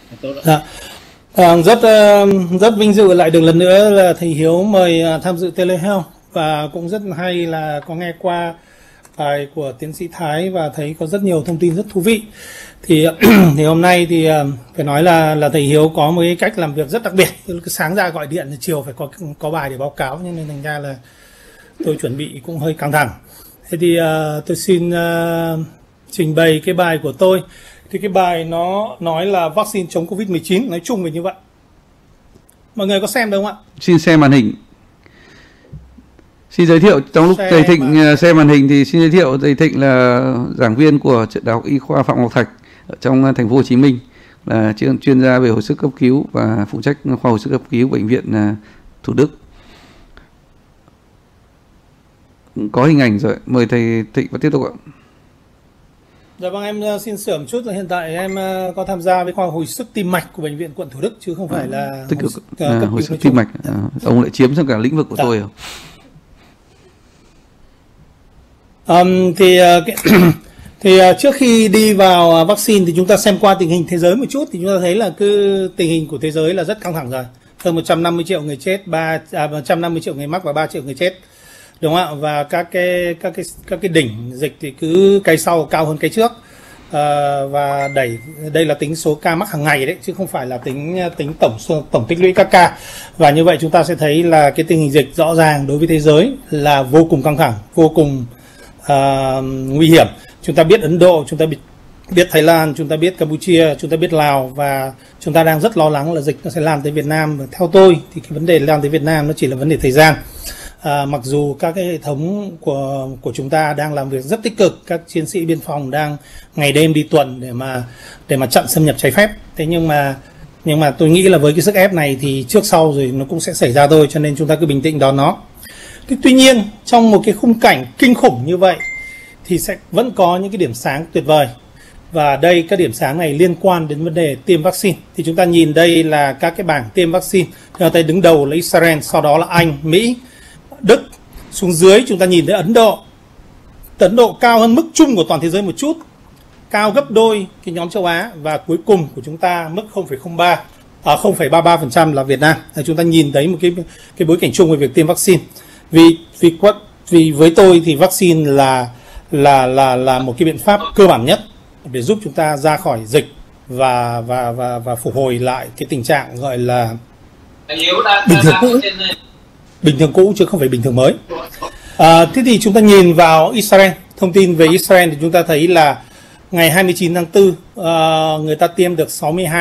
Tốt ạ. Dạ. Rất vinh dự lại được lần nữa là thầy Hiếu mời tham dự Telehealth, và cũng rất hay là có nghe qua bài của tiến sĩ Thái và thấy có rất nhiều thông tin rất thú vị. Thì thì hôm nay thì phải nói là thầy Hiếu có một cái cách làm việc rất đặc biệt. Sáng ra gọi điện, chiều phải có bài để báo cáo, nên thành ra là tôi chuẩn bị cũng hơi căng thẳng. Thế thì tôi xin trình bày cái bài của tôi. Thì cái bài nó nói là vaccine chống Covid-19, nói chung về như vậy. Mọi người có xem được không ạ? Xin xem màn hình. Xin giới thiệu, trong lúc thầy Thịnh xem màn hình thì xin giới thiệu thầy Thịnh là giảng viên của Đại học Y khoa Phạm Ngọc Thạch ở trong thành phố Hồ Chí Minh, là chuyên gia về hồi sức cấp cứu và phụ trách khoa hồi sức cấp cứu bệnh viện Thủ Đức. Có hình ảnh rồi, mời thầy Thịnh và tiếp tục ạ. Dạ vâng, em xin sửa một chút là hiện tại em có tham gia với khoa hồi sức tim mạch của bệnh viện quận Thủ Đức chứ không phải là tích cực hồi sức tim mạch. Ông lại chiếm sang cả lĩnh vực của tôi rồi. Thì trước khi đi vào vaccine thì chúng ta xem qua tình hình thế giới một chút, thì chúng ta thấy là tình hình của thế giới là rất căng thẳng rồi. Hơn 150 triệu người chết, 150 triệu người mắc và 3 triệu người chết. Đúng không ạ? Và các cái đỉnh dịch thì cứ cái sau cao hơn cái trước. Và đây là tính số ca mắc hàng ngày đấy, chứ không phải là tính tổng tích lũy các ca. Và như vậy chúng ta sẽ thấy là cái tình hình dịch rõ ràng đối với thế giới là vô cùng căng thẳng, vô cùng nguy hiểm. Chúng ta biết Ấn Độ, chúng ta biết Thái Lan, chúng ta biết Campuchia, chúng ta biết Lào, và chúng ta đang rất lo lắng là dịch nó sẽ lan tới Việt Nam. Và theo tôi thì cái vấn đề lan tới Việt Nam nó chỉ là vấn đề thời gian. Mặc dù các cái hệ thống của chúng ta đang làm việc rất tích cực, các chiến sĩ biên phòng đang ngày đêm đi tuần để mà chặn xâm nhập trái phép. Thế nhưng mà tôi nghĩ là với cái sức ép này thì trước sau rồi nó cũng sẽ xảy ra thôi, cho nên chúng ta cứ bình tĩnh đón nó. Tuy nhiên trong một cái khung cảnh kinh khủng như vậy thì sẽ vẫn có những cái điểm sáng tuyệt vời. Và đây, các điểm sáng này liên quan đến vấn đề tiêm vaccine. Thì chúng ta nhìn đây là các cái bảng tiêm vaccine. Chúng ta đứng đầu là Israel, sau đó là Anh, Mỹ, Đức. Xuống dưới chúng ta nhìn thấy Ấn Độ. Ấn Độ cao hơn mức chung của toàn thế giới một chút, cao gấp đôi cái nhóm châu Á. Và cuối cùng của chúng ta mức 0,33% là Việt Nam. Chúng ta nhìn thấy một cái bối cảnh chung về việc tiêm vaccine. Vì với tôi thì vaccine là một cái biện pháp cơ bản nhất để giúp chúng ta ra khỏi dịch và phục hồi lại cái tình trạng gọi là bình thường cũ chứ không phải bình thường mới. Thế thì chúng ta nhìn vào Israel, thông tin về Israel thì chúng ta thấy là ngày 29 tháng 4 người ta tiêm được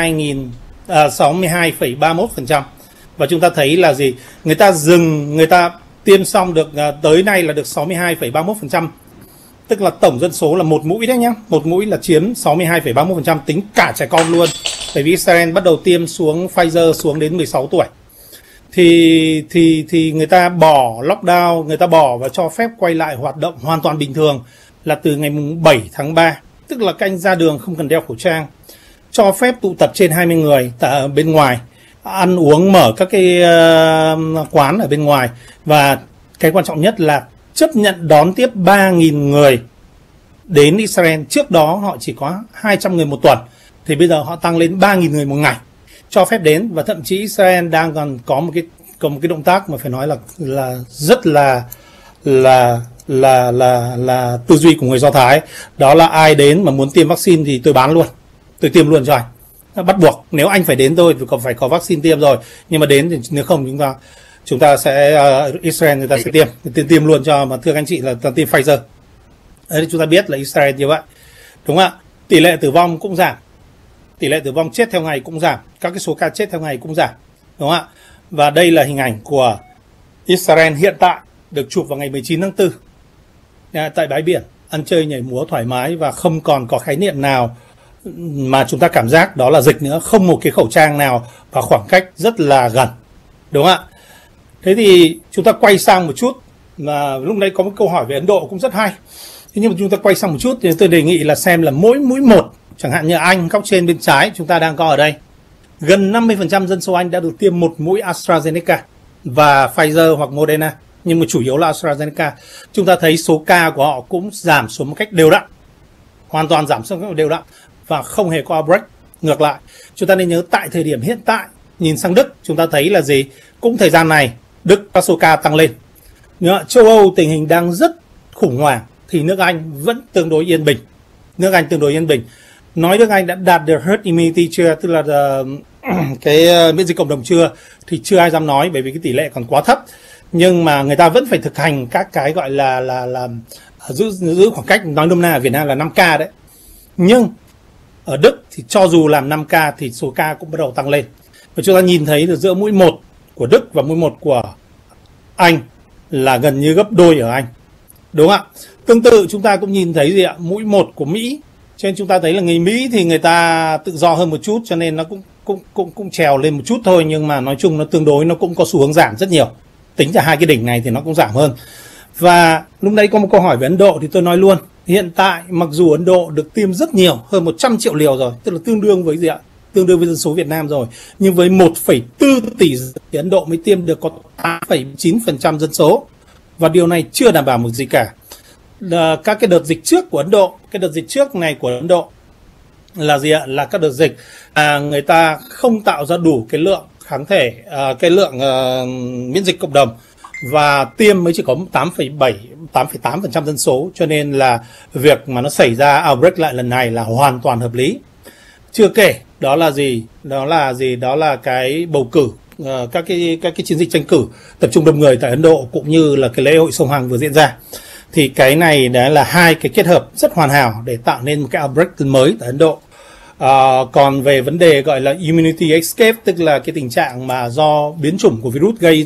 62,31%. Và chúng ta thấy là gì? Người ta tiêm xong được tới nay là được 62,31%. Tức là tổng dân số là một mũi đấy nhá. Một mũi là chiếm 62,31%, tính cả trẻ con luôn. Bởi vì Israel bắt đầu tiêm xuống Pfizer xuống đến 16 tuổi. Thì người ta bỏ lockdown, người ta bỏ và cho phép quay lại hoạt động hoàn toàn bình thường là từ ngày 7 tháng 3. Tức là các anh ra đường không cần đeo khẩu trang, cho phép tụ tập trên 20 người ở bên ngoài, ăn uống, mở các cái quán ở bên ngoài. Và cái quan trọng nhất là chấp nhận đón tiếp 3.000 người đến Israel. Trước đó họ chỉ có 200 người một tuần, thì bây giờ họ tăng lên 3.000 người một ngày cho phép đến. Và thậm chí Israel đang còn có một cái động tác mà phải nói là rất là tư duy của người Do Thái. Đó là ai đến mà muốn tiêm vaccine thì tôi bán luôn, tôi tiêm luôn cho anh. Bắt buộc, nếu anh phải đến tôi thì còn phải có vaccine tiêm rồi, nhưng mà đến thì nếu không chúng ta sẽ Israel người ta sẽ tiêm luôn cho. Mà thưa các anh chị là tiêm Pfizer. Đấy, chúng ta biết là Israel như vậy, đúng không ạ? Tỷ lệ tử vong cũng giảm, tỷ lệ tử vong chết theo ngày cũng giảm, các cái số ca chết theo ngày cũng giảm, đúng không ạ? Và đây là hình ảnh của Israel hiện tại, được chụp vào ngày 19 tháng 4 tại bãi biển, ăn chơi nhảy múa thoải mái và không còn có khái niệm nào mà chúng ta cảm giác đó là dịch nữa, không một cái khẩu trang nào và khoảng cách rất là gần, đúng không ạ? Thế thì chúng ta quay sang một chút, mà lúc nãy có một câu hỏi về Ấn Độ cũng rất hay. Thế nhưng mà chúng ta quay sang một chút thì tôi đề nghị là xem là mỗi mũi một, chẳng hạn như Anh góc trên bên trái chúng ta đang có ở đây, gần 50% dân số Anh đã được tiêm một mũi AstraZeneca và Pfizer hoặc Moderna, nhưng mà chủ yếu là AstraZeneca. Chúng ta thấy số ca của họ cũng giảm xuống một cách đều đặn, hoàn toàn giảm xuống một cách đều đặn và không hề có outbreak. Ngược lại, chúng ta nên nhớ tại thời điểm hiện tại, nhìn sang Đức, chúng ta thấy là gì? Cũng thời gian này, Đức các số ca tăng lên. Châu Âu tình hình đang rất khủng hoảng, thì nước Anh vẫn tương đối yên bình. Nước Anh tương đối yên bình. Nói nước Anh đã đạt được herd immunity chưa, tức là cái miễn dịch cộng đồng chưa, thì chưa ai dám nói, bởi vì cái tỷ lệ còn quá thấp. Nhưng mà người ta vẫn phải thực hành các cái gọi là giữ khoảng cách, nói nôm na ở Việt Nam là 5K đấy. Nhưng ở Đức thì cho dù làm 5K thì số ca cũng bắt đầu tăng lên. Và chúng ta nhìn thấy là giữa mũi 1 của Đức và mũi 1 của Anh là gần như gấp đôi ở Anh. Đúng không ạ? Tương tự chúng ta cũng nhìn thấy gì ạ? Mũi 1 của Mỹ. Cho nên chúng ta thấy là người Mỹ thì người ta tự do hơn một chút, cho nên nó cũng trèo lên một chút thôi, nhưng mà nói chung nó tương đối nó cũng có xu hướng giảm rất nhiều. Tính cả hai cái đỉnh này thì nó cũng giảm hơn. Và lúc đấy có một câu hỏi về Ấn Độ thì tôi nói luôn, hiện tại mặc dù Ấn Độ được tiêm rất nhiều, hơn 100 triệu liều rồi, tức là tương đương với gì ạ? Tương đương với dân số Việt Nam rồi, nhưng với 1,4 tỷ thì Ấn Độ mới tiêm được có 8,9% dân số. Và điều này chưa đảm bảo một gì cả. Các cái đợt dịch trước của Ấn Độ, cái đợt dịch trước này của Ấn Độ là gì ạ? Là các đợt dịch người ta không tạo ra đủ cái lượng kháng thể, cái lượng miễn dịch cộng đồng, và tiêm mới chỉ có 8,8% dân số, cho nên là việc mà nó xảy ra outbreak lại lần này là hoàn toàn hợp lý. Chưa kể đó là gì? Đó là cái bầu cử, các cái chiến dịch tranh cử tập trung đông người tại Ấn Độ, cũng như là cái lễ hội sông Hằng vừa diễn ra. Thì cái này đã là hai cái kết hợp rất hoàn hảo để tạo nên một cái outbreak mới tại Ấn Độ. Còn về vấn đề gọi là immunity escape, tức là cái tình trạng mà do biến chủng của virus gây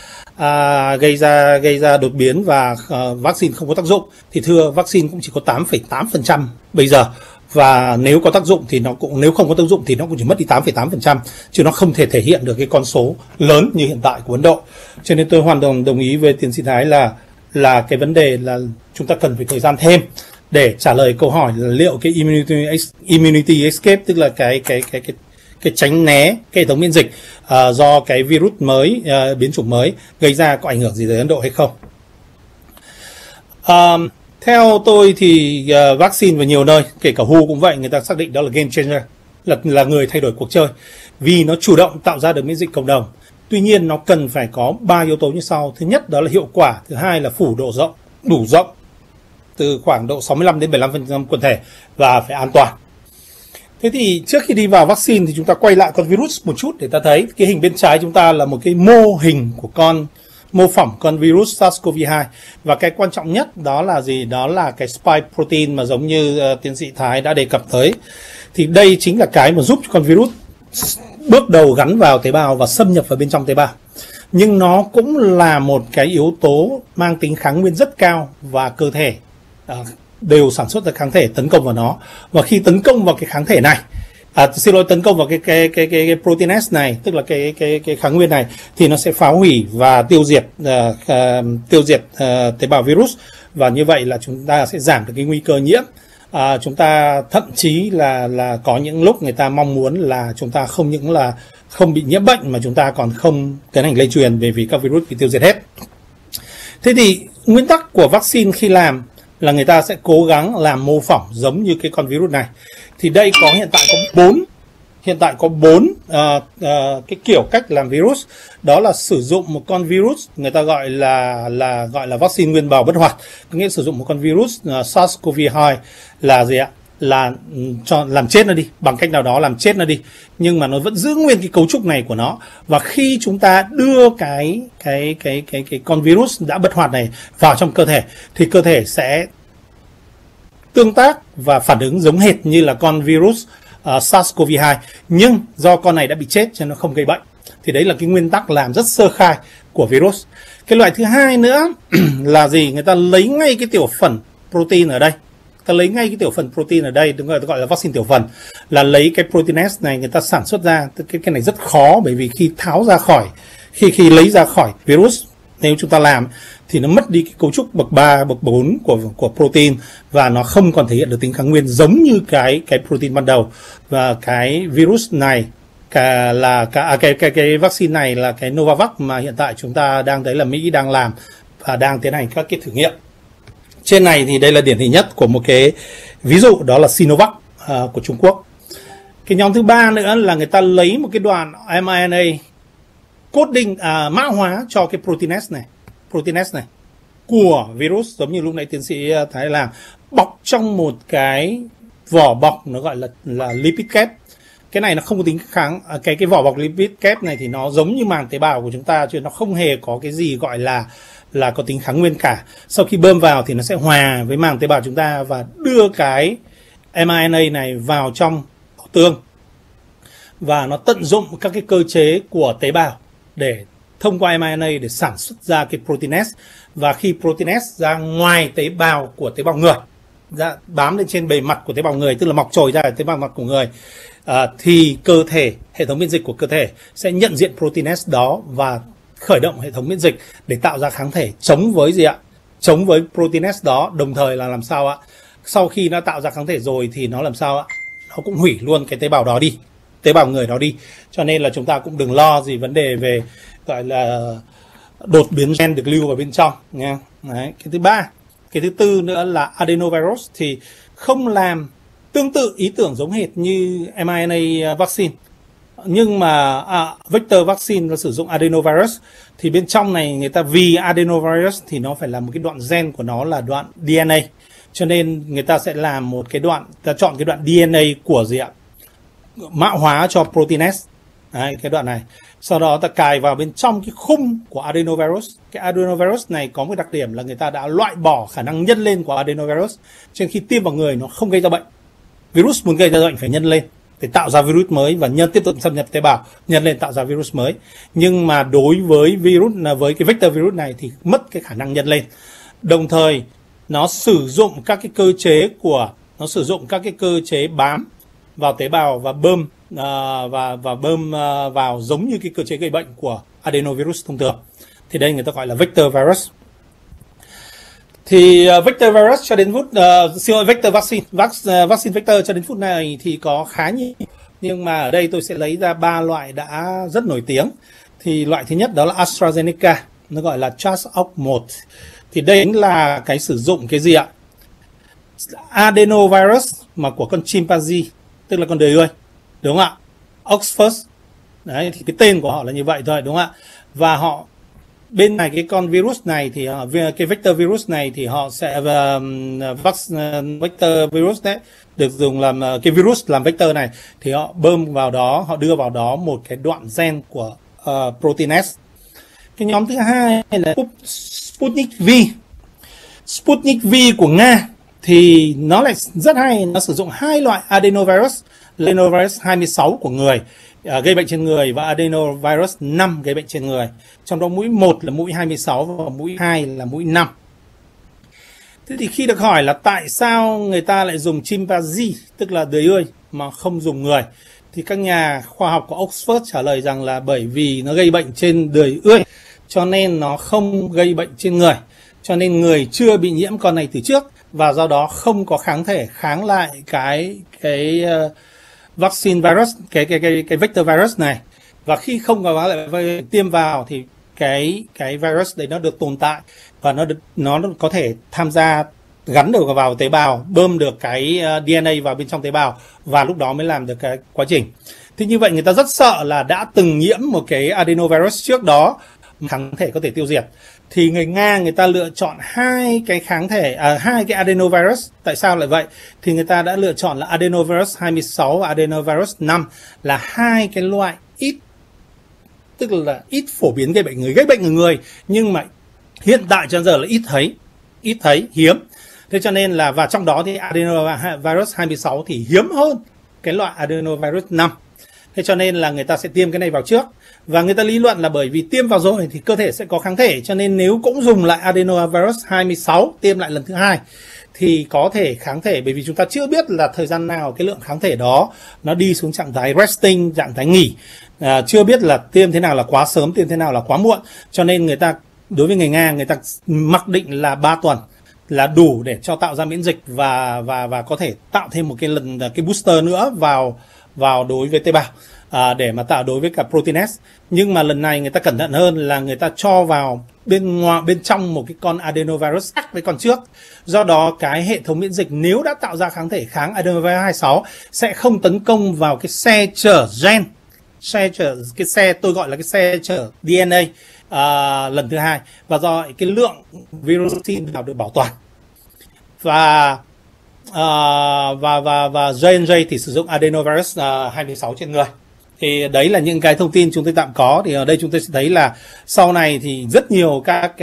ra đột biến và vaccine không có tác dụng, thì thưa, vaccine cũng chỉ có 8,8% bây giờ. Và nếu có tác dụng thì nó cũng, nếu không có tác dụng thì nó cũng chỉ mất đi 8,8%, chứ nó không thể thể hiện được cái con số lớn như hiện tại của Ấn Độ. Cho nên tôi hoàn toàn đồng ý với tiến sĩ Thái là cái vấn đề là chúng ta cần phải thời gian thêm để trả lời câu hỏi là liệu cái immunity escape, tức là cái tránh né cái hệ thống miễn dịch do cái virus mới, biến chủng mới gây ra có ảnh hưởng gì tới Ấn Độ hay không. Theo tôi thì vaccine vào nhiều nơi, kể cả WHO cũng vậy, người ta xác định đó là game changer, là người thay đổi cuộc chơi, vì nó chủ động tạo ra được miễn dịch cộng đồng. Tuy nhiên nó cần phải có 3 yếu tố như sau. Thứ nhất đó là hiệu quả, thứ hai là phủ độ rộng, đủ rộng, từ khoảng độ 65 đến 75% quần thể, và phải an toàn. Thế thì trước khi đi vào vaccine thì chúng ta quay lại con virus một chút để ta thấy cái hình bên trái chúng ta là một cái mô hình của mô phỏng con virus SARS-CoV-2. Và cái quan trọng nhất đó là gì? Đó là cái spike protein mà giống như tiến sĩ Thái đã đề cập tới. Thì đây chính là cái mà giúp cho con virus bước đầu gắn vào tế bào và xâm nhập vào bên trong tế bào. Nhưng nó cũng là một cái yếu tố mang tính kháng nguyên rất cao, và cơ thể đều sản xuất ra kháng thể tấn công vào nó. Và khi tấn công vào cái kháng thể này, tấn công vào cái protein S này, tức là cái kháng nguyên này, thì nó sẽ phá hủy và tiêu diệt tế bào virus, và như vậy là chúng ta sẽ giảm được cái nguy cơ nhiễm. Chúng ta thậm chí là có những lúc người ta mong muốn là chúng ta không những là không bị nhiễm bệnh, mà chúng ta còn không tiến hành lây truyền, vì các virus bị tiêu diệt hết. Thế thì nguyên tắc của vaccine khi làm là người ta sẽ cố gắng làm mô phỏng giống như cái con virus này. Thì đây hiện tại có 4 cái kiểu cách làm virus. Đó là sử dụng một con virus người ta gọi là vaccine nguyên bào bất hoạt, có nghĩa sử dụng một con virus SARS-CoV-2 là gì ạ? Là làm chết nó đi, bằng cách nào đó làm chết nó đi, nhưng mà nó vẫn giữ nguyên cái cấu trúc này của nó. Và khi chúng ta đưa cái con virus đã bất hoạt này vào trong cơ thể, thì cơ thể sẽ tương tác và phản ứng giống hệt như là con virus SARS-CoV-2, nhưng do con này đã bị chết cho nên nó không gây bệnh. Thì đấy là cái nguyên tắc làm rất sơ khai của virus. Cái loại thứ hai nữa là gì? Người ta lấy ngay cái tiểu phần protein ở đây. Đừng gọi là vaccine tiểu phần, là lấy cái protein S này người ta sản xuất ra. Cái này rất khó, bởi vì khi tháo ra khỏi, khi lấy ra khỏi virus, nếu chúng ta làm thì nó mất đi cái cấu trúc bậc 3, bậc 4 của protein, và nó không còn thể hiện được tính kháng nguyên giống như cái protein ban đầu. Và cái virus này cái vaccine này là cái Novavax mà hiện tại chúng ta đang thấy là Mỹ đang làm và đang tiến hành các cái thử nghiệm. Trên này thì đây là điển hình nhất của một cái ví dụ, đó là Sinovac của Trung Quốc. Cái nhóm thứ ba nữa là người ta lấy một cái đoạn mRNA coding mã hóa cho cái protein S này của virus, giống như lúc nãy tiến sĩ Thái làm, bọc trong một cái vỏ bọc nó gọi là lipid kép. Cái này nó không có tính kháng, cái vỏ bọc lipid kép này thì nó giống như màng tế bào của chúng ta, chứ nó không hề có cái gì gọi là có tính kháng nguyên cả. Sau khi bơm vào thì nó sẽ hòa với màng tế bào chúng ta và đưa cái mRNA này vào trong tương, và nó tận dụng các cái cơ chế của tế bào để thông qua mRNA để sản xuất ra cái protein S. Và khi protein S ra ngoài tế bào của tế bào người, ra bám lên trên bề mặt của tế bào người, tức là mọc trồi ra tế bào mặt của người, thì cơ thể, hệ thống miễn dịch của cơ thể sẽ nhận diện protein S đó và khởi động hệ thống miễn dịch để tạo ra kháng thể chống với gì ạ? Chống với protein S đó. Đồng thời là làm sao ạ? Sau khi nó tạo ra kháng thể rồi thì nó làm sao ạ? Nó cũng hủy luôn cái tế bào đó đi, tế bào người đó đi. Cho nên là chúng ta cũng đừng lo gì vấn đề về gọi là đột biến gen được lưu vào bên trong nha. Đấy, cái thứ ba. Cái thứ tư nữa là adenovirus thì không làm, tương tự ý tưởng giống hệt như mRNA vaccine, nhưng mà vector vaccine nó sử dụng adenovirus. Thì bên trong này người ta vì adenovirus thì nó phải là một cái đoạn gen của nó là đoạn DNA, cho nên người ta sẽ làm một cái đoạn, ta chọn cái đoạn DNA của gì ạ? Mã hóa cho protein S. Đấy, cái đoạn này. Sau đó ta cài vào bên trong cái khung của adenovirus. Cái adenovirus này có một đặc điểm là người ta đã loại bỏ khả năng nhân lên của adenovirus, cho nên khi tiêm vào người nó không gây ra bệnh. Virus muốn gây ra bệnh phải nhân lên để tạo ra virus mới và tiếp tục xâm nhập tế bào, nhân lên tạo ra virus mới. Nhưng mà đối với virus, với cái vector virus này thì mất cái khả năng nhân lên. Đồng thời nó sử dụng các cái cơ chế bám vào tế bào và bơm vào giống như cái cơ chế gây bệnh của adenovirus thông thường. Thì đây người ta gọi là vector virus. Thì vector virus cho đến phút vector vaccine vector cho đến phút này thì có khá nhiều, nhưng mà ở đây tôi sẽ lấy ra 3 loại đã rất nổi tiếng. Thì loại thứ nhất đó là AstraZeneca, nó gọi là CHARS-OC1. Thì đây là cái sử dụng cái gì ạ? Adenovirus mà của con chimpanzee, tức là con đời ươi, đúng không ạ? Oxford. Đấy, thì cái tên của họ là như vậy thôi, đúng không ạ? Và họ bên này cái con virus này thì cái vector virus này thì họ sẽ vector virus đấy được dùng làm cái virus làm vector này, thì họ bơm vào đó, họ đưa vào đó một cái đoạn gen của protein S. Cái nhóm thứ hai là Sputnik V. Sputnik V của Nga thì nó lại rất hay, nó sử dụng hai loại adenovirus, adenovirus 26 của người gây bệnh trên người và adenovirus 5 gây bệnh trên người. Trong đó mũi 1 là mũi 26 và mũi 2 là mũi 5. Thế thì khi được hỏi là tại sao người ta lại dùng chimpanzee, tức là đời ươi, mà không dùng người, thì các nhà khoa học của Oxford trả lời rằng là bởi vì nó gây bệnh trên đời ươi, cho nên nó không gây bệnh trên người. Cho nên người chưa bị nhiễm con này từ trước, và do đó không có kháng thể kháng lại cái vaccine virus, cái vector virus này. Và khi không có lại tiêm vào thì cái virus đấy nó được tồn tại và nó có thể tham gia gắn được vào tế bào, bơm được cái DNA vào bên trong tế bào, và lúc đó mới làm được cái quá trình. Thì như vậy người ta rất sợ là đã từng nhiễm một cái adenovirus trước đó, kháng thể có thể tiêu diệt. Thì người Nga người ta lựa chọn hai cái adenovirus. Tại sao lại vậy? Thì người ta đã lựa chọn là adenovirus 26 và adenovirus 5 là hai cái loại tức là ít phổ biến gây bệnh ở người, nhưng mà hiện tại cho giờ là ít thấy, hiếm. Thế cho nên là, và trong đó thì adenovirus 26 thì hiếm hơn cái loại adenovirus 5. Thế cho nên là người ta sẽ tiêm cái này vào trước. Và người ta lý luận là bởi vì tiêm vào rồi thì cơ thể sẽ có kháng thể, cho nên nếu cũng dùng lại adenovirus 26 tiêm lại lần thứ hai thì có thể kháng thể, bởi vì chúng ta chưa biết là thời gian nào cái lượng kháng thể đó nó đi xuống trạng thái resting, trạng thái nghỉ. Chưa biết là tiêm thế nào là quá sớm, tiêm thế nào là quá muộn. Cho nên người ta, đối với người Nga, người ta mặc định là 3 tuần là đủ để cho tạo ra miễn dịch và có thể tạo thêm một cái booster nữa vào đối với tế bào để mà tạo đối với cả protein S. Nhưng mà lần này người ta cẩn thận hơn là người ta cho vào bên trong một cái con adenovirus khác với con trước. Do đó cái hệ thống miễn dịch nếu đã tạo ra kháng thể kháng adenovirus 26 sẽ không tấn công vào cái xe chở gen, cái xe tôi gọi là cái xe chở DNA lần thứ hai, và do cái lượng virus nào được bảo toàn. Và J&J thì sử dụng adenovirus 26 trên người. Thì đấy là những cái thông tin chúng tôi tạm có. Thì ở đây chúng tôi sẽ thấy là sau này thì rất nhiều các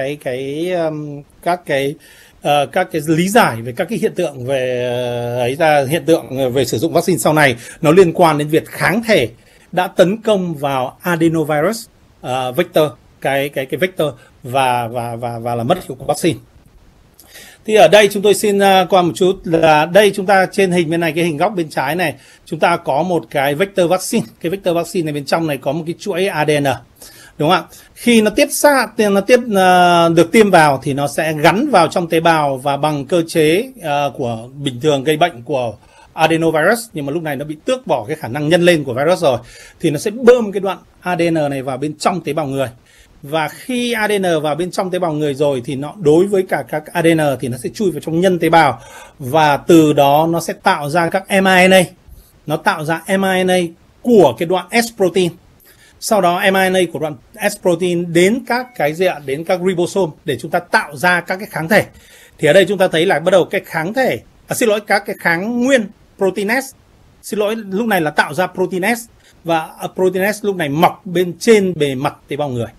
cái lý giải về các cái hiện tượng về hiện tượng về sử dụng vaccine sau này nó liên quan đến việc kháng thể đã tấn công vào adenovirus vector, cái vector và làm mất hiệu quả vaccine. Thì ở đây chúng tôi xin qua một chút là đây chúng ta trên hình bên này, cái hình góc bên trái này, chúng ta có một cái vector vaccine. Cái vector vaccine này bên trong này có một cái chuỗi ADN, đúng không ạ? Khi nó được tiêm vào thì nó sẽ gắn vào trong tế bào và bằng cơ chế của bình thường gây bệnh của adenovirus, nhưng mà lúc này nó bị tước bỏ cái khả năng nhân lên của virus rồi, thì nó sẽ bơm cái đoạn ADN này vào bên trong tế bào người. Và khi ADN vào bên trong tế bào người rồi thì nó đối với cả các ADN thì nó sẽ chui vào trong nhân tế bào, và từ đó nó sẽ tạo ra các mRNA. Nó tạo ra mRNA của cái đoạn S protein. Sau đó mRNA của đoạn S protein đến các ribosome để chúng ta tạo ra các cái kháng thể. Thì ở đây chúng ta thấy là bắt đầu cái kháng thể, các cái kháng nguyên protein S. Lúc này là tạo ra protein S, và protein S lúc này mọc bên trên bề mặt tế bào người.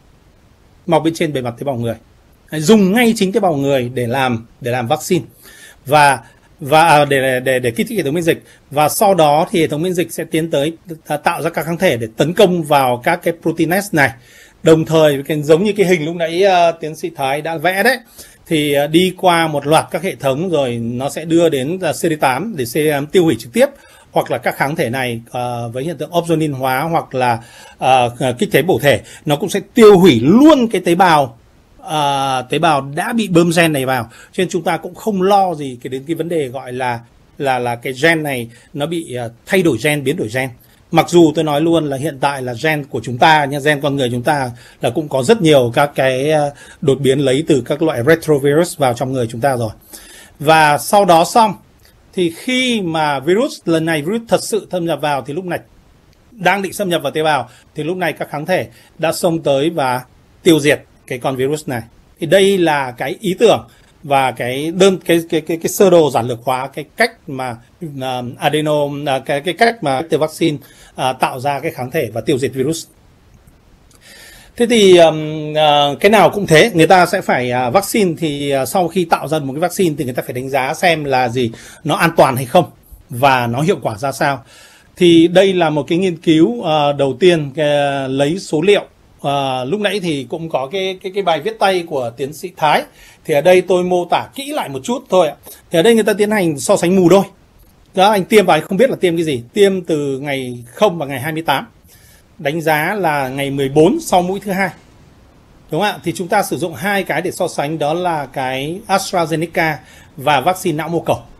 Dùng ngay chính tế bào người để làm vaccine và để kích thích hệ thống miễn dịch. Và sau đó thì hệ thống miễn dịch sẽ tiến tới tạo ra các kháng thể để tấn công vào các cái protein S này. Đồng thời giống như cái hình lúc nãy tiến sĩ Thái đã vẽ đấy, thì đi qua một loạt các hệ thống rồi nó sẽ đưa đến CD8 để CD8 tiêu hủy trực tiếp, hoặc là các kháng thể này với hiện tượng opsonin hóa hoặc là kích thích bổ thể, nó cũng sẽ tiêu hủy luôn cái tế bào đã bị bơm gen này vào. Cho nên chúng ta cũng không lo gì đến cái vấn đề gọi là cái gen này nó bị thay đổi gen, biến đổi gen. Mặc dù tôi nói luôn là hiện tại là gen của chúng ta, gen con người chúng ta là cũng có rất nhiều các cái đột biến lấy từ các loại retrovirus vào trong người chúng ta rồi. Và sau đó xong thì khi mà lần này virus thật sự thâm nhập vào, thì lúc này đang định xâm nhập vào tế bào, thì lúc này các kháng thể đã xông tới và tiêu diệt cái con virus này. Thì đây là cái ý tưởng và cái sơ đồ giản lược hóa cái cách mà cái cách mà vaccine tạo ra cái kháng thể và tiêu diệt virus. Thế thì cái nào cũng thế, người ta sẽ phải vaccine thì sau khi tạo ra một cái vaccine thì người ta phải đánh giá xem là nó an toàn hay không và nó hiệu quả ra sao. Thì đây là một cái nghiên cứu đầu tiên lấy số liệu. Lúc nãy thì cũng có cái bài viết tay của tiến sĩ Thái. Thì ở đây tôi mô tả kỹ lại một chút thôi ạ. Thì ở đây người ta tiến hành so sánh mù đôi. Đó, anh tiêm vào anh không biết là tiêm cái gì. Tiêm từ ngày 0 và ngày 28. Đánh giá là ngày 14 sau mũi thứ 2. Đúng không ạ? Thì chúng ta sử dụng hai cái để so sánh, đó là cái AstraZeneca và vaccine não mô cầu.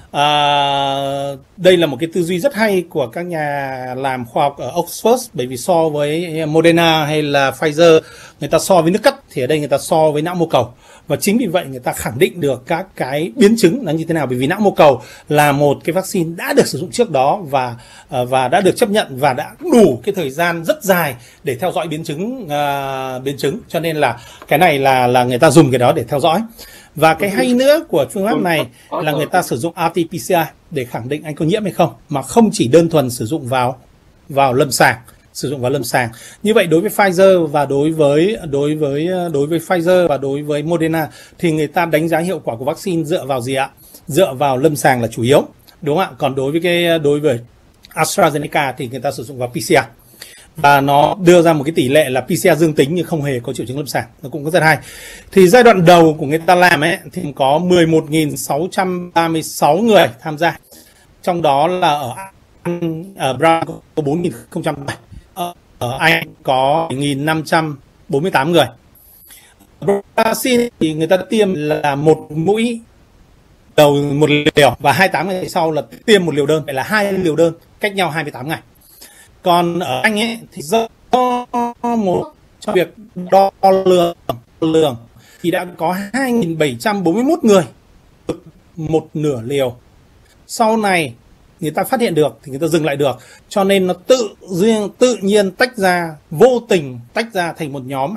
Đây là một cái tư duy rất hay của các nhà làm khoa học ở Oxford, bởi vì so với Moderna hay là Pfizer, người ta so với nước cắt, thì ở đây người ta so với não mô cầu. Và chính vì vậy người ta khẳng định được các cái biến chứng là như thế nào, bởi vì não mô cầu là một cái vaccine đã được sử dụng trước đó và đã được chấp nhận và đã đủ cái thời gian rất dài để theo dõi biến chứng, cho nên là cái này là người ta dùng cái đó để theo dõi. Và cái hay nữa của phương pháp này là người ta sử dụng RT-PCR để khẳng định anh có nhiễm hay không, mà không chỉ đơn thuần sử dụng vào lâm sàng. Như vậy đối với Pfizer và đối với Pfizer và đối với Moderna thì người ta đánh giá hiệu quả của vaccine dựa vào gì ạ? Dựa vào lâm sàng là chủ yếu, đúng không ạ? Còn đối với AstraZeneca thì người ta sử dụng vào PCR. Và nó đưa ra một cái tỷ lệ là PCR dương tính nhưng không hề có triệu chứng lâm sàng. Nó cũng rất hay. Thì giai đoạn đầu của người ta làm thì có 11.636 người tham gia. Trong đó là ở Brown có 4.007. Ở Anh có 7.548 người. Ở Brazil thì người ta tiêm là một mũi đầu một liều và 28 ngày sau là tiêm một liều đơn. Vậy là 2 liều đơn cách nhau 28 ngày. Còn ở Anh ấy thì do một trong việc đo lường thì đã có 2.741 người được một nửa liều. Sau này người ta phát hiện được thì người ta dừng lại được, cho nên nó tự nhiên tách ra, vô tình tách ra thành một nhóm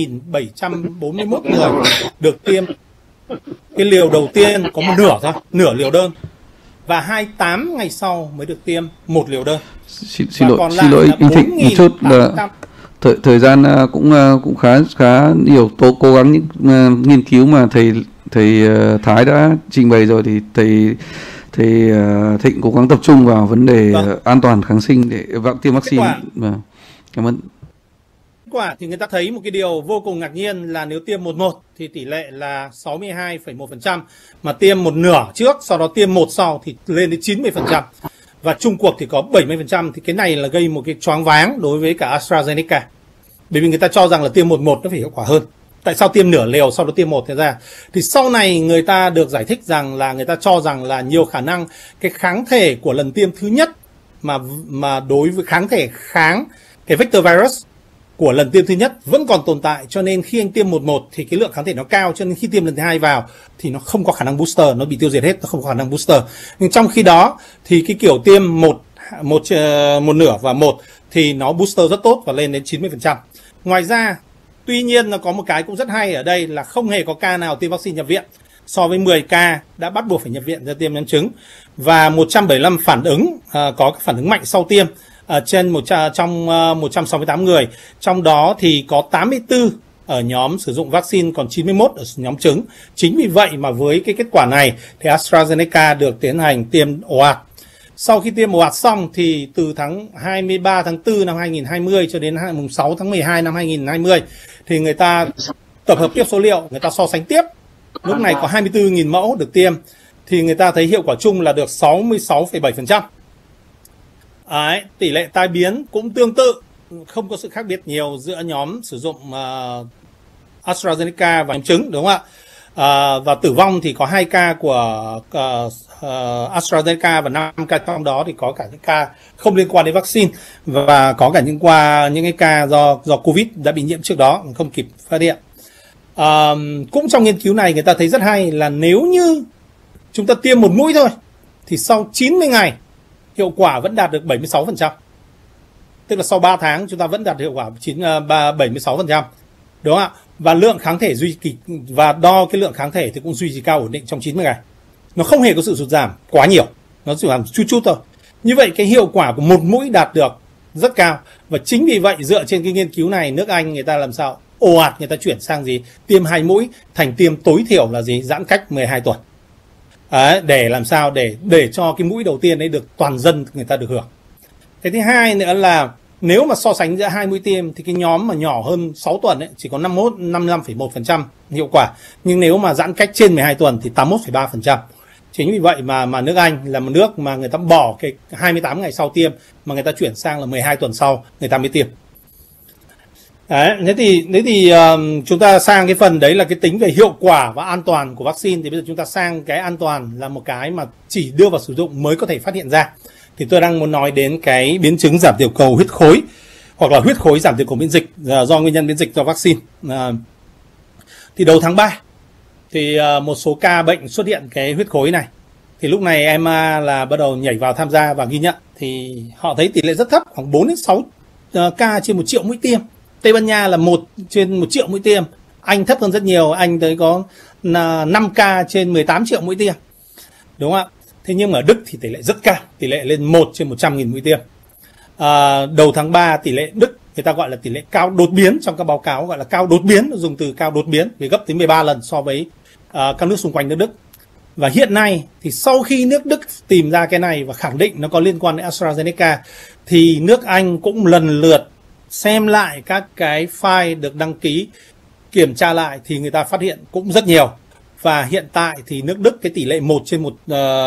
2.741 người được tiêm cái liều đầu tiên có một nửa thôi, nửa liều đơn, và 28 ngày sau mới được tiêm một liều đơn. Xin lỗi anh Thịnh một chút là thời gian cũng khá nhiều cố gắng những nghiên cứu mà thầy Thái đã trình bày rồi, thì thầy Thịnh cố gắng tập trung vào vấn đề an toàn kháng sinh để tiêm vaccine. Cảm ơn. Kết quả thì người ta thấy một cái điều vô cùng ngạc nhiên là nếu tiêm 1-1 thì tỷ lệ là 62,1%, mà tiêm một nửa trước sau đó tiêm một sau thì lên đến 90%, và chung cuộc thì có 70%. Thì cái này là gây một cái choáng váng đối với cả AstraZeneca, bởi vì người ta cho rằng là tiêm 1-1 nó phải hiệu quả hơn. Tại sao tiêm nửa liều sau đó tiêm một thế ra? Thì sau này người ta được giải thích rằng là người ta cho rằng là nhiều khả năng cái kháng thể của lần tiêm thứ nhất mà đối với kháng thể kháng cái vector virus của lần tiêm thứ nhất vẫn còn tồn tại, cho nên khi anh tiêm 1-1 thì cái lượng kháng thể nó cao, cho nên khi tiêm lần thứ hai vào thì nó không có khả năng booster, nó bị tiêu diệt hết, nó không có khả năng booster. Nhưng trong khi đó thì cái kiểu tiêm một nửa và một thì nó booster rất tốt và lên đến 90%. Ngoài ra, tuy nhiên nó có một cái cũng rất hay ở đây là không hề có ca nào tiêm vaccine nhập viện, so với 10 ca đã bắt buộc phải nhập viện do tiêm nhân chứng, và 175 phản ứng có phản ứng mạnh sau tiêm trong 168 người. Trong đó thì có 84 ở nhóm sử dụng vaccine, còn 91 ở nhóm trứng. Chính vì vậy mà với cái kết quả này thì AstraZeneca được tiến hành tiêm ồ ạt. Sau khi tiêm ồ ạt xong thì từ tháng 23 tháng 4 năm 2020 cho đến 6 tháng 12 năm 2020 thì người ta tập hợp tiếp số liệu, người ta so sánh tiếp. Lúc này có 24.000 mẫu được tiêm thì người ta thấy hiệu quả chung là được 66,7%. Tỷ lệ tai biến cũng tương tự, không có sự khác biệt nhiều giữa nhóm sử dụng AstraZeneca và nhóm trứng, đúng không ạ? Và tử vong thì có 2 ca của AstraZeneca và 5 ca trong đó thì có cả những ca không liên quan đến vaccine, và có cả những cái ca do Covid đã bị nhiễm trước đó không kịp phát hiện. Cũng trong nghiên cứu này người ta thấy rất hay là nếu như chúng ta tiêm một mũi thôi thì sau 90 ngày hiệu quả vẫn đạt được 76%. Tức là sau 3 tháng chúng ta vẫn đạt hiệu quả 76%. Đúng không ạ? Và lượng kháng thể và đo cái lượng kháng thể thì cũng duy trì cao ổn định trong 90 ngày. Nó không hề có sự sụt giảm quá nhiều, nó chỉ giảm chút thôi. Như vậy cái hiệu quả của một mũi đạt được rất cao, và chính vì vậy dựa trên cái nghiên cứu này, nước Anh người ta làm sao ồ ạt người ta chuyển sang gì? Tiêm 2 mũi thành tiêm tối thiểu là gì? Giãn cách 12 tuần. Để làm sao để cho cái mũi đầu tiên ấy được toàn dân người ta được hưởng. Cái thứ hai nữa là nếu mà so sánh giữa 2 mũi tiêm thì cái nhóm mà nhỏ hơn 6 tuần ấy chỉ có 55,1% hiệu quả, nhưng nếu mà giãn cách trên 12 tuần thì 81,3%. Chính vì vậy mà nước Anh là một nước mà người ta bỏ cái 28 ngày sau tiêm mà người ta chuyển sang là 12 tuần sau người ta mới tiêm. Thế thì chúng ta sang cái phần đấy là cái tính về hiệu quả và an toàn của vaccine. Thì bây giờ chúng ta sang cái an toàn là một cái mà chỉ đưa vào sử dụng mới có thể phát hiện ra. Thì tôi đang muốn nói đến cái biến chứng giảm tiểu cầu huyết khối, hoặc là huyết khối giảm tiểu cầu miễn dịch do nguyên nhân miễn dịch do vaccine. Thì đầu tháng 3 thì một số ca bệnh xuất hiện cái huyết khối này. Thì lúc này EMA là bắt đầu nhảy vào tham gia và ghi nhận. Thì họ thấy tỷ lệ rất thấp, khoảng 4 đến 6 ca trên 1 triệu mũi tiêm. Tây Ban Nha là 1 trên 1 triệu mũi tiêm. Anh thấp hơn rất nhiều, Anh tới có 5 ca trên 18 triệu mũi tiêm. Đúng không ạ? Thế nhưng mà ở Đức thì tỷ lệ rất cao, tỷ lệ lên 1 trên 100.000 mũi tiêm. Đầu tháng 3 tỷ lệ Đức người ta gọi là tỷ lệ cao đột biến, trong các báo cáo gọi là cao đột biến, dùng từ cao đột biến vì gấp tới 13 lần so với các nước xung quanh nước Đức. Và hiện nay thì sau khi nước Đức tìm ra cái này và khẳng định nó có liên quan đến AstraZeneca thì nước Anh cũng lần lượt xem lại các cái file được đăng ký, kiểm tra lại thì người ta phát hiện cũng rất nhiều. Và hiện tại thì nước Đức cái tỷ lệ 1 trên 1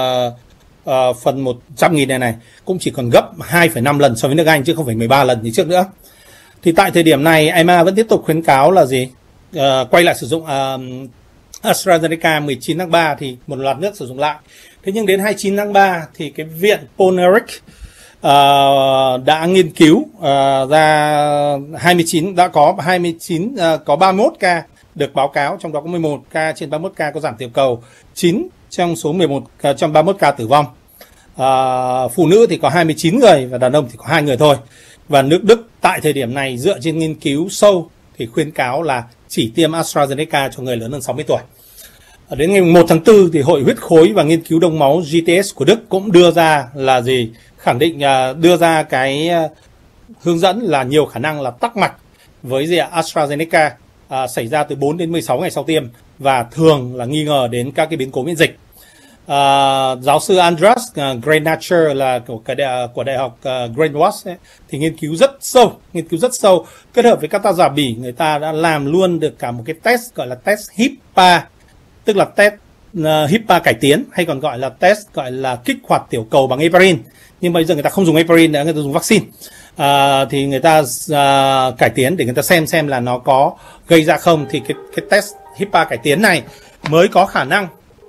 phần 100.000 này cũng chỉ còn gấp 2,5 lần so với nước Anh chứ không phải 13 lần như trước nữa. Thì tại thời điểm này EMA vẫn tiếp tục khuyến cáo là gì? Quay lại sử dụng AstraZeneca 19 tháng 3 thì một loạt nước sử dụng lại. Thế nhưng đến 29 tháng 3 thì cái viện Polnarek đã nghiên cứu ra 29, đã có 29, có 31 ca được báo cáo, trong đó có 11 ca trên 31 ca có giảm tiểu cầu, 9 trong số 11 trong 31 ca tử vong. Phụ nữ thì có 29 người và đàn ông thì có 2 người thôi. Và nước Đức tại thời điểm này dựa trên nghiên cứu sâu thì khuyến cáo là chỉ tiêm AstraZeneca cho người lớn hơn 60 tuổi. Đến ngày 1 tháng 4 thì Hội huyết khối và nghiên cứu đông máu GTS của Đức cũng đưa ra là gì? Khẳng định đưa ra cái hướng dẫn là nhiều khả năng là tắc mạch với AstraZeneca xảy ra từ 4 đến 16 ngày sau tiêm và thường là nghi ngờ đến các cái biến cố miễn dịch. Giáo sư Andreas Grenacher là của đại học Greenwich thì nghiên cứu rất sâu, kết hợp với các tác giả Bỉ, người ta đã làm luôn được cả một cái test gọi là test HIPAA, tức là test HIPAA cải tiến, hay còn gọi là test gọi là kích hoạt tiểu cầu bằng heparin. Nhưng bây giờ người ta không dùng heparin nữa, người ta dùng vaccine. Thì người ta cải tiến để người ta xem là nó có gây ra không. Thì cái test HIPAA cải tiến này mới có khả năng.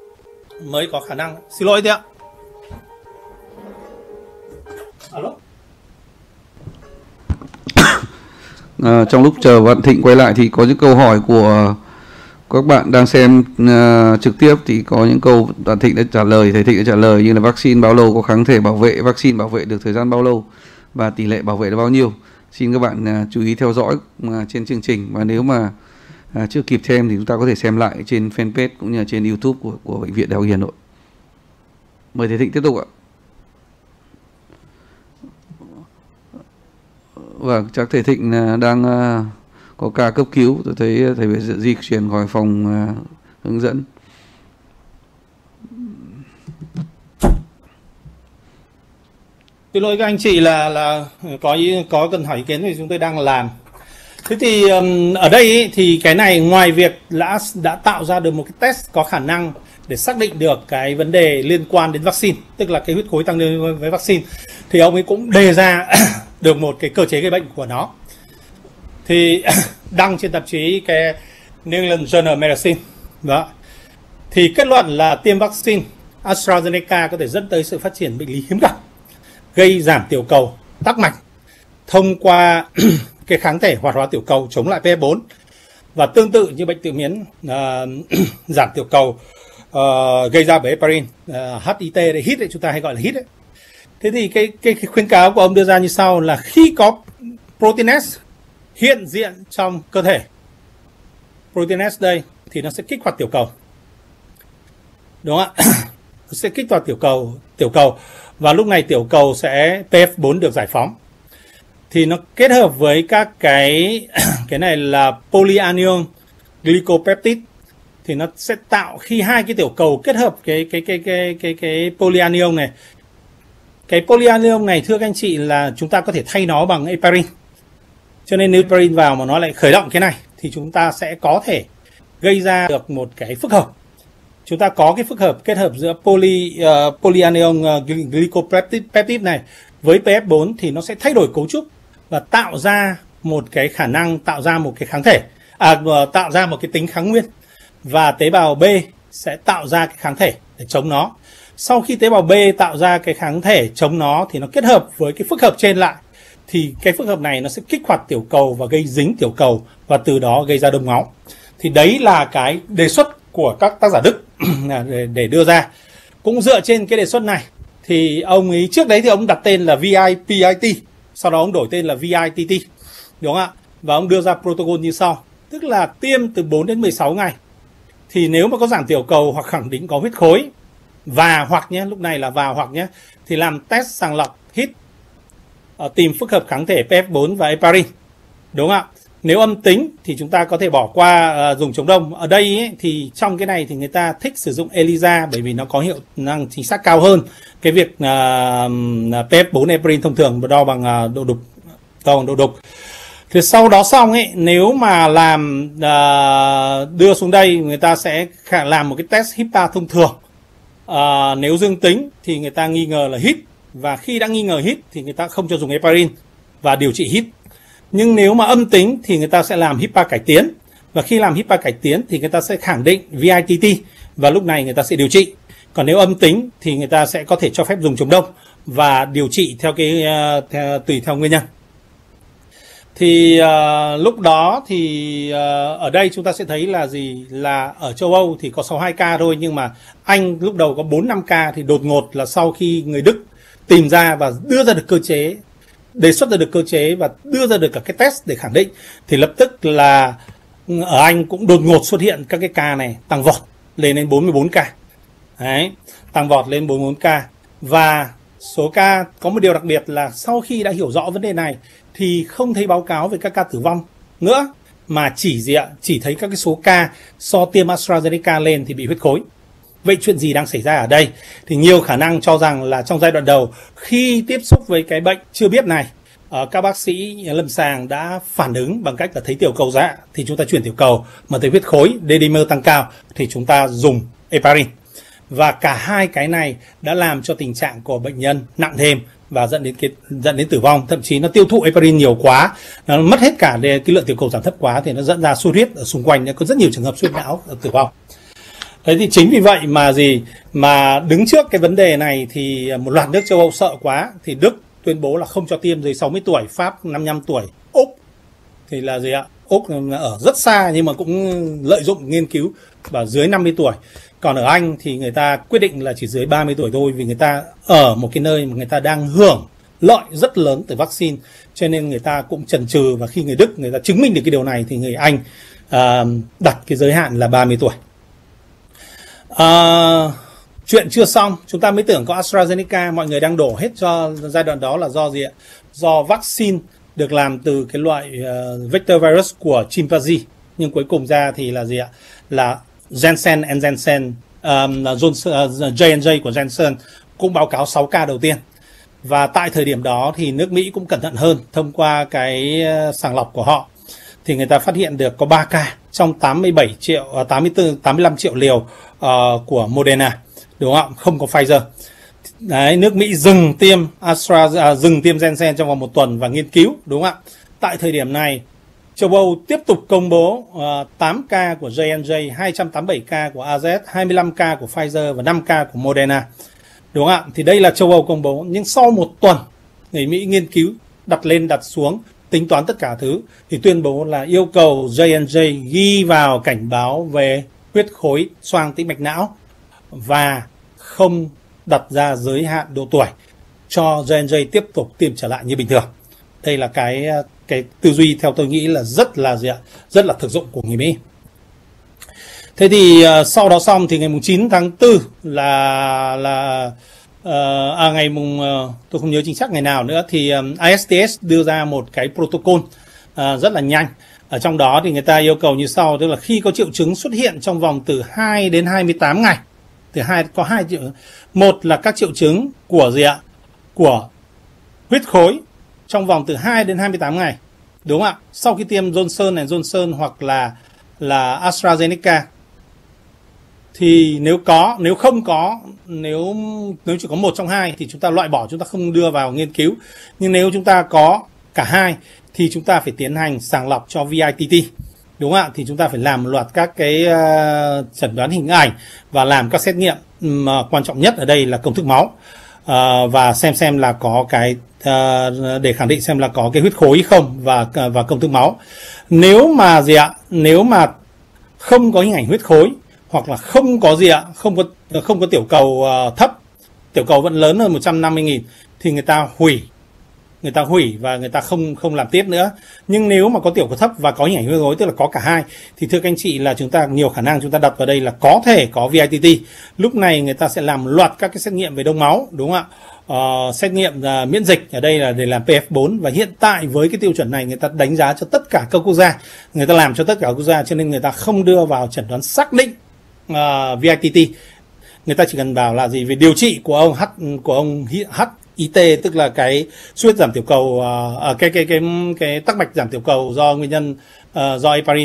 Xin lỗi thế ạ. Alo. Trong lúc chờ bạn Thịnh quay lại thì có những câu hỏi của các bạn đang xem trực tiếp, thì có những câu bạn Thịnh đã trả lời, thầy Thịnh đã trả lời, như là vaccine bao lâu có kháng thể bảo vệ, vaccine bảo vệ được thời gian bao lâu và tỷ lệ bảo vệ là bao nhiêu. Xin các bạn chú ý theo dõi trên chương trình, và nếu mà chưa kịp xem thì chúng ta có thể xem lại trên fanpage cũng như là trên YouTube của Bệnh viện Đại học Y Hà Nội. Mời thầy Thịnh tiếp tục ạ. Và chắc thầy Thịnh đang có ca cấp cứu, tôi thấy thầy phải di chuyển khỏi phòng hướng dẫn. Xin lỗi các anh chị là có cần hỏi ý kiến thì chúng tôi đang làm. Thế thì ở đây ý, thì cái này ngoài việc đã tạo ra được một cái test có khả năng để xác định được cái vấn đề liên quan đến vaccine, tức là cái huyết khối tăng lên với vaccine, thì ông ấy cũng đề ra được một cái cơ chế gây bệnh của nó. Thì đăng trên tạp chí cái New England Journal Medicine đó, thì kết luận là tiêm vaccine AstraZeneca có thể dẫn tới sự phát triển bệnh lý hiếm gặp, gây giảm tiểu cầu, tắc mạch thông qua cái kháng thể hoạt hóa tiểu cầu chống lại PF4, và tương tự như bệnh tự miễn giảm tiểu cầu gây ra bởi heparin, HIT đấy, HIT đấy, chúng ta hay gọi là HIT đấy. Thế thì cái khuyến cáo của ông đưa ra như sau là khi có protein S hiện diện trong cơ thể, protein S đây thì nó sẽ kích hoạt tiểu cầu, đúng không ạ? Nó sẽ kích hoạt tiểu cầu và lúc này tiểu cầu sẽ PF4 được giải phóng. Thì nó kết hợp với các cái này là polyanion glycopeptide, thì nó sẽ tạo, khi hai cái tiểu cầu kết hợp cái polyanion này, cái polyanion này thưa các anh chị là chúng ta có thể thay nó bằng heparin. Cho nên nếu heparin vào mà nó lại khởi động cái này thì chúng ta sẽ có thể gây ra được một cái phức hợp. Chúng ta có cái phức hợp kết hợp giữa polyanion glycopeptide này với PF4 thì nó sẽ thay đổi cấu trúc và tạo ra một cái khả năng tạo ra một cái kháng thể, tạo ra một cái tính kháng nguyên, và tế bào B sẽ tạo ra cái kháng thể để chống nó. Sau khi tế bào B tạo ra cái kháng thể chống nó thì nó kết hợp với cái phức hợp trên lại, thì cái phức hợp này nó sẽ kích hoạt tiểu cầu và gây dính tiểu cầu, và từ đó gây ra đông máu. Thì đấy là cái đề xuất của các tác giả Đức để đưa ra. Cũng dựa trên cái đề xuất này thì ông ấy trước đấy thì ông đặt tên là VIPIT, sau đó ông đổi tên là VITT, đúng không ạ? Và ông đưa ra protocol như sau, tức là tiêm từ 4 đến 16 ngày. Thì nếu mà có giảm tiểu cầu hoặc khẳng định có huyết khối và hoặc nhé, lúc này là và hoặc nhé, thì làm test sàng lọc HIT, tìm phức hợp kháng thể PF4 và heparin, đúng không ạ? Nếu âm tính thì chúng ta có thể bỏ qua dùng chống đông. Ở đây ấy, thì trong cái này thì người ta thích sử dụng ELISA bởi vì nó có hiệu năng chính xác cao hơn cái việc PF4 heparin thông thường đo bằng độ đục. Thì sau đó xong ấy, nếu mà làm đưa xuống đây, người ta sẽ làm một cái test HIPAA thông thường. Nếu dương tính thì người ta nghi ngờ là HIT, và khi đã nghi ngờ HIT thì người ta không cho dùng heparin và điều trị HIT. Nhưng nếu mà âm tính thì người ta sẽ làm HIPAA cải tiến, và khi làm HIPAA cải tiến thì người ta sẽ khẳng định VITT và lúc này người ta sẽ điều trị. Còn nếu âm tính thì người ta sẽ có thể cho phép dùng chống đông. và điều trị theo tùy theo nguyên nhân. Thì lúc đó thì ở đây chúng ta sẽ thấy là gì, là ở châu Âu thì có 62 ca thôi, nhưng mà Anh lúc đầu có 4-5 ca. Thì đột ngột là sau khi người Đức tìm ra và đưa ra được cơ chế, đề xuất ra được cơ chế và đưa ra được cả cái test để khẳng định, thì lập tức là ở Anh cũng đột ngột xuất hiện các cái ca này tăng vọt lên đến 44 ca. Đấy, tăng vọt lên 44 ca. Và số ca có một điều đặc biệt là sau khi đã hiểu rõ vấn đề này thì không thấy báo cáo về các ca tử vong nữa, mà chỉ thấy các cái số ca do tiêm AstraZeneca lên thì bị huyết khối. Vậy chuyện gì đang xảy ra ở đây? Thì nhiều khả năng cho rằng là trong giai đoạn đầu khi tiếp xúc với cái bệnh chưa biết này, các bác sĩ lâm sàng đã phản ứng bằng cách là thấy tiểu cầu dạ thì chúng ta chuyển tiểu cầu, mà thấy huyết khối, D-dimer tăng cao thì chúng ta dùng heparin. Và cả hai cái này đã làm cho tình trạng của bệnh nhân nặng thêm và dẫn đến tử vong. Thậm chí nó tiêu thụ heparin nhiều quá, nó mất hết cả cái lượng tiểu cầu giảm thấp quá thì nó dẫn ra xuất huyết ở xung quanh, có rất nhiều trường hợp xuất não tử vong. Thế thì chính vì vậy mà đứng trước cái vấn đề này thì một loạt nước châu Âu sợ quá, thì Đức tuyên bố là không cho tiêm dưới 60 tuổi, Pháp 55 tuổi, Úc thì là gì ạ? Úc ở rất xa nhưng mà cũng lợi dụng nghiên cứu và dưới 50 tuổi. Còn ở Anh thì người ta quyết định là chỉ dưới 30 tuổi thôi, vì người ta ở một cái nơi mà người ta đang hưởng lợi rất lớn từ vaccine, cho nên người ta cũng chần chừ. Và khi người Đức người ta chứng minh được cái điều này thì người Anh đặt cái giới hạn là 30 tuổi. Chuyện chưa xong, chúng ta mới tưởng có AstraZeneca, mọi người đang đổ hết cho giai đoạn đó là do gì ạ? Do vaccine được làm từ cái loại vector virus của chimpanzee, nhưng cuối cùng ra thì là gì ạ? Là Janssen and Janssen, J&J của Janssen cũng báo cáo 6 ca đầu tiên. Và tại thời điểm đó thì nước Mỹ cũng cẩn thận hơn, thông qua cái sàng lọc của họ thì người ta phát hiện được có 3 ca trong 85 triệu liều của Moderna, đúng không ạ? Không có Pfizer. Đấy, nước Mỹ dừng tiêm dừng tiêm Janssen trong vòng 1 tuần và nghiên cứu, đúng không ạ? Tại thời điểm này, châu Âu tiếp tục công bố 8 ca của J&J, 287 ca của AZ, 25 ca của Pfizer và 5 ca của Moderna. Đúng không ạ? Thì đây là châu Âu công bố. Nhưng sau 1 tuần, người Mỹ nghiên cứu, đặt lên đặt xuống, tính toán tất cả thứ, thì tuyên bố là yêu cầu J&J ghi vào cảnh báo về huyết khối, xoang tĩnh mạch não và không đặt ra giới hạn độ tuổi cho J&J tiếp tục tiêm trở lại như bình thường. Đây là cái tư duy theo tôi nghĩ là rất là thực dụng của người Mỹ. Thế thì sau đó xong thì ngày 9 tháng 4 ngày tôi không nhớ chính xác ngày nào nữa, thì ISTS đưa ra một cái protocol rất là nhanh. Ở trong đó thì người ta yêu cầu như sau, tức là khi có triệu chứng xuất hiện trong vòng từ 2 đến 28 ngày, có 2 triệu. Một là các triệu chứng của gì ạ? Của huyết khối trong vòng từ 2 đến 28 ngày. Đúng không ạ? Sau khi tiêm Johnson hoặc là AstraZeneca. Thì nếu chỉ có một trong hai thì chúng ta loại bỏ, chúng ta không đưa vào nghiên cứu. Nhưng nếu chúng ta có cả hai thì chúng ta phải tiến hành sàng lọc cho VITT. Đúng không ạ? Thì chúng ta phải làm một loạt các cái chẩn đoán hình ảnh và làm các xét nghiệm, mà quan trọng nhất ở đây là công thức máu, và xem là có cái để khẳng định xem là có cái huyết khối hay không, và công thức máu. Nếu mà không có hình ảnh huyết khối hoặc là không có tiểu cầu thấp, tiểu cầu vẫn lớn hơn 150.000 thì người ta hủy và người ta không làm tiếp nữa. Nhưng nếu mà có tiểu cầu thấp và có hình ảnh huyết khối, tức là có cả hai, thì thưa các anh chị là chúng ta nhiều khả năng chúng ta đặt vào đây là có thể có VITT. Lúc này người ta sẽ làm loạt các cái xét nghiệm về đông máu, đúng không ạ? Xét nghiệm miễn dịch ở đây là để làm PF4, và hiện tại với cái tiêu chuẩn này người ta đánh giá cho tất cả các quốc gia, người ta làm cho tất cả các quốc gia, cho nên người ta không đưa vào chẩn đoán xác định VITT. Người ta chỉ cần bảo là gì về điều trị của ông HIT, tức là cái xuất huyết giảm tiểu cầu, cái tắc mạch giảm tiểu cầu do nguyên nhân do heparin.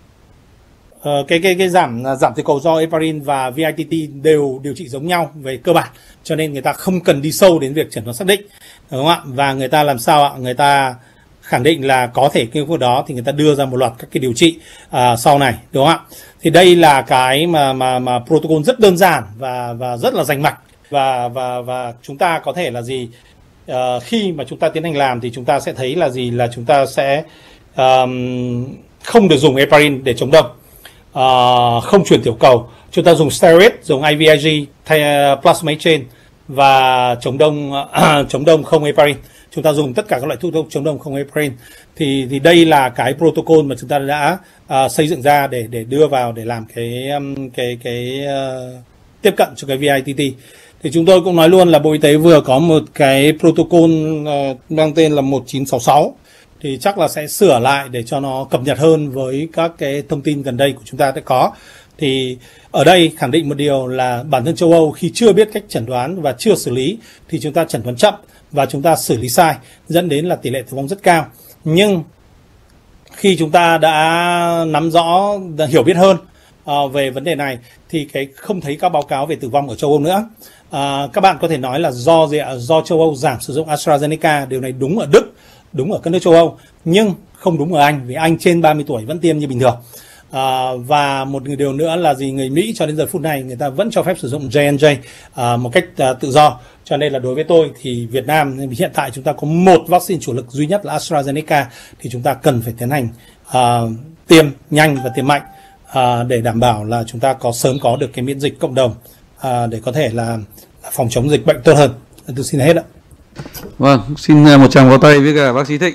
Cái giảm tiểu cầu do heparin và VITT đều điều trị giống nhau về cơ bản, cho nên người ta không cần đi sâu đến việc chẩn đoán xác định, đúng không ạ? Và người ta làm sao ạ? Người ta khẳng định là có thể cái khu đó thì người ta đưa ra một loạt các cái điều trị sau này, đúng không ạ? Thì đây là cái mà protocol rất đơn giản và rất là rành mạch và chúng ta có thể là gì, khi mà chúng ta tiến hành làm thì chúng ta sẽ thấy là gì, là chúng ta sẽ không được dùng heparin để chống đông, không chuyển tiểu cầu, chúng ta dùng steroid, dùng IVIG thay plasmate chain và chống đông không heparin. Chúng ta dùng tất cả các loại thuốc chống đông không heparin. Thì đây là cái protocol mà chúng ta đã xây dựng ra để đưa vào để làm cái tiếp cận cho cái VITT. Thì chúng tôi cũng nói luôn là Bộ Y tế vừa có một cái protocol mang tên là 1966, thì chắc là sẽ sửa lại để cho nó cập nhật hơn với các cái thông tin gần đây của chúng ta đã có. Thì ở đây khẳng định một điều là bản thân châu Âu khi chưa biết cách chẩn đoán và chưa xử lý thì chúng ta chẩn đoán chậm và chúng ta xử lý sai, dẫn đến là tỷ lệ tử vong rất cao. Nhưng khi chúng ta đã nắm rõ, hiểu biết hơn về vấn đề này thì không thấy các báo cáo về tử vong ở châu Âu nữa. Các bạn có thể nói là do châu Âu giảm sử dụng AstraZeneca, điều này đúng ở Đức, đúng ở các nước châu Âu, nhưng không đúng ở Anh, vì Anh trên 30 tuổi vẫn tiêm như bình thường. Và một điều nữa là gì, người Mỹ cho đến giờ phút này người ta vẫn cho phép sử dụng J&J một cách tự do. Cho nên là đối với tôi thì Việt Nam hiện tại chúng ta có một vaccine chủ lực duy nhất là AstraZeneca, thì chúng ta cần phải tiến hành tiêm nhanh và tiêm mạnh để đảm bảo là chúng ta sớm có được cái miễn dịch cộng đồng để có thể là phòng chống dịch bệnh tốt hơn. Tôi xin hết ạ. Vâng, xin một tràng pháo tay với cả bác sĩ Thịnh.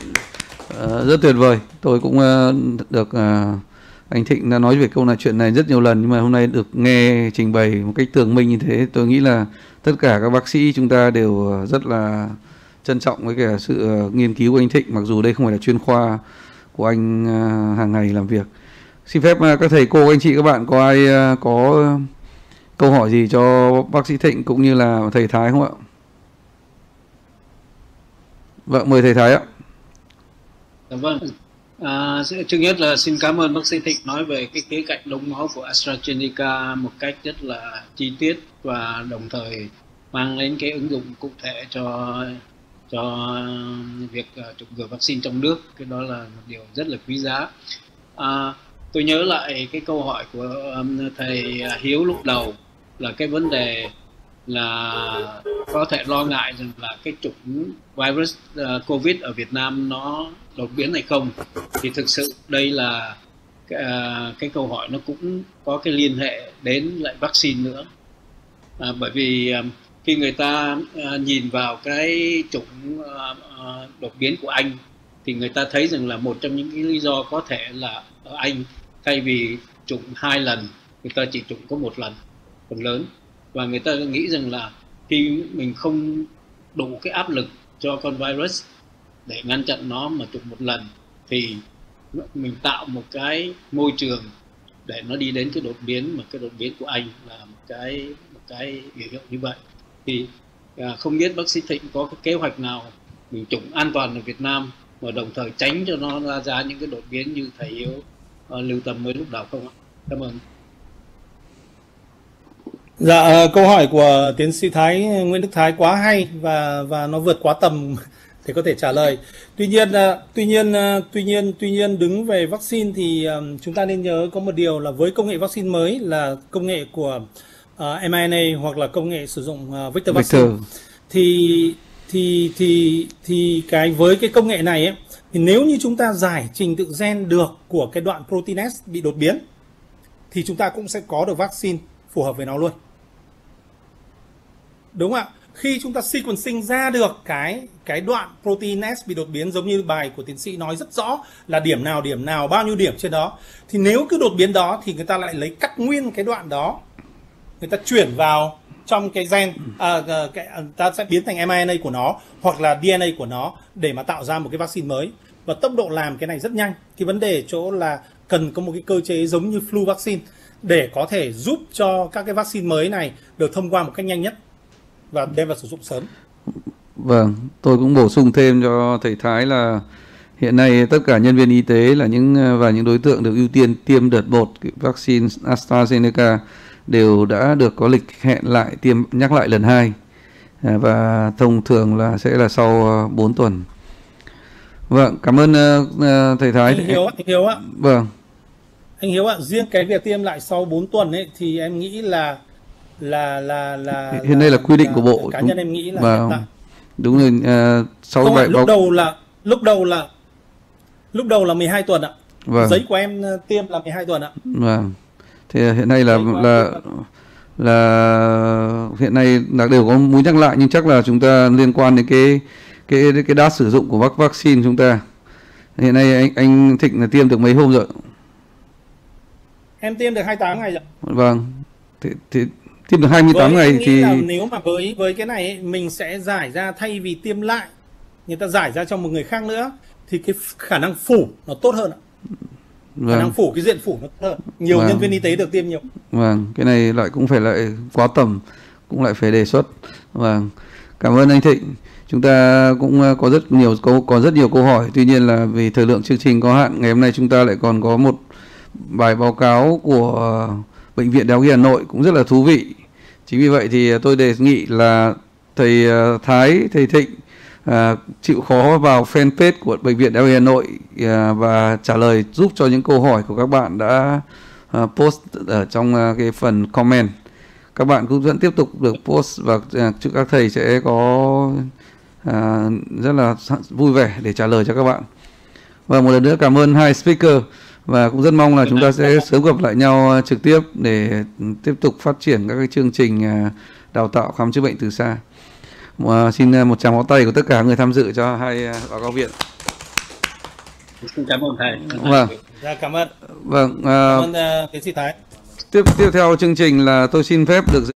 Rất tuyệt vời. Tôi cũng được anh Thịnh đã nói về câu chuyện này rất nhiều lần, nhưng mà hôm nay được nghe trình bày một cách tường minh như thế, tôi nghĩ là tất cả các bác sĩ chúng ta đều rất là trân trọng với cả sự nghiên cứu của anh Thịnh, mặc dù đây không phải là chuyên khoa của anh hàng ngày làm việc. Xin phép các thầy cô, anh chị, các bạn có ai có câu hỏi gì cho bác sĩ Thịnh cũng như là thầy Thái không ạ? Vâng, mời thầy Thái ạ. Vâng, trước nhất là xin cảm ơn bác sĩ Thịnh nói về cái khía cạnh đông máu của AstraZeneca một cách rất là chi tiết và đồng thời mang đến cái ứng dụng cụ thể cho việc chủng ngừa vaccine trong nước. Cái đó là một điều rất là quý giá. Tôi nhớ lại cái câu hỏi của thầy Hiếu lúc đầu là cái vấn đề là có thể lo ngại rằng là cái chủng virus COVID ở Việt Nam nó đột biến hay không. Thì thực sự đây là cái câu hỏi nó cũng có cái liên hệ đến lại vaccine nữa. Bởi vì khi người ta nhìn vào cái chủng đột biến của Anh thì người ta thấy rằng là một trong những cái lý do có thể là ở Anh thay vì chủng 2 lần, người ta chỉ chủng có 1 lần, phần lớn. Và người ta nghĩ rằng là khi mình không đủ cái áp lực cho con virus để ngăn chặn nó mà chủng 1 lần thì mình tạo một cái môi trường để nó đi đến cái đột biến, mà cái đột biến của Anh là một cái biểu hiện như vậy. Thì không biết bác sĩ Thịnh có cái kế hoạch nào mình chủng an toàn ở Việt Nam mà đồng thời tránh cho nó ra những cái đột biến như thầy Hiếu lưu tâm mới lúc đầu không ạ? Cảm ơn. Dạ, câu hỏi của tiến sĩ Nguyễn Đức Thái quá hay và nó vượt quá tầm để có thể trả lời. Tuy nhiên đứng về vaccine thì chúng ta nên nhớ có một điều là với công nghệ vaccine mới là công nghệ của mRNA hoặc là công nghệ sử dụng vector vaccine thì với cái công nghệ này ấy, thì nếu như chúng ta giải trình tự gen được của cái đoạn protein S bị đột biến thì chúng ta cũng sẽ có được vaccine phù hợp với nó luôn. Đúng không ạ? Khi chúng ta sequencing ra được cái đoạn protein S bị đột biến, giống như bài của tiến sĩ nói rất rõ là điểm nào bao nhiêu điểm trên đó, thì nếu cứ đột biến đó thì người ta lại lấy cắt nguyên cái đoạn đó, người ta chuyển vào trong cái gen, ta sẽ biến thành mRNA của nó hoặc là DNA của nó để mà tạo ra một cái vaccine mới. Và tốc độ làm cái này rất nhanh. Cái vấn đề chỗ là cần có một cái cơ chế giống như flu vaccine để có thể giúp cho các cái vaccine mới này được thông qua một cách nhanh nhất và đem vào sử dụng sớm. Vâng, tôi cũng bổ sung thêm cho thầy Thái là hiện nay tất cả nhân viên y tế là những đối tượng được ưu tiên tiêm đợt 1 vaccine AstraZeneca đều đã được có lịch hẹn lại tiêm nhắc lại lần 2 và thông thường là sẽ là sau 4 tuần. Vâng, cảm ơn thầy Thái. Anh Hiếu ạ. Vâng. Anh Hiếu ạ, riêng cái việc tiêm lại sau 4 tuần ấy thì em nghĩ là hiện nay là quy định của bộ. Cá nhân em nghĩ là và hiện tại. Đúng rồi, sau Không, bài lúc đầu là 12 tuần ạ. Vâng. Giấy của em tiêm là 12 tuần ạ. Vâng. Thì hiện nay là hiện nay là đều có muốn nhắc lại, nhưng chắc là chúng ta liên quan đến cái đát sử dụng của vaccine chúng ta. Hiện nay anh Thịnh là tiêm được mấy hôm rồi? Em tiêm được 28 ngày rồi. Vâng. Thì tiêm được 28 ngày em nghĩ thì là nếu mà với cái này ấy, mình sẽ giải ra, thay vì tiêm lại người ta giải ra cho một người khác nữa thì cái khả năng phủ nó tốt hơn ạ. Vâng. Khả năng phủ, cái diện phủ nó tốt hơn. Nhiều Vâng. nhân viên y tế được tiêm nhiều. Vâng, cái này lại cũng phải lại quá tầm, cũng lại phải đề xuất. Vâng. Cảm ơn anh Thịnh. Chúng ta cũng có rất nhiều câu hỏi, tuy nhiên là vì thời lượng chương trình có hạn, ngày hôm nay chúng ta lại còn có một bài báo cáo của Bệnh viện Đại học Y Hà Nội cũng rất là thú vị. Chính vì vậy thì tôi đề nghị là thầy Thái, thầy Thịnh chịu khó vào fanpage của Bệnh viện Đại học Y Hà Nội và trả lời giúp cho những câu hỏi của các bạn đã post ở trong cái phần comment. Các bạn cũng vẫn tiếp tục được post và chúc các thầy sẽ có rất là vui vẻ để trả lời cho các bạn. Và một lần nữa cảm ơn hai speaker, và cũng rất mong là chúng ta sẽ sớm gặp lại nhau trực tiếp để tiếp tục phát triển các cái chương trình đào tạo khám chữa bệnh từ xa. Xin một tràng pháo tay của tất cả người tham dự cho hai báo cáo viện. Xin cảm ơn thầy. Vâng. Cảm ơn. Vâng. Cảm ơn tiến sĩ Thái. Tiếp theo chương trình là tôi xin phép được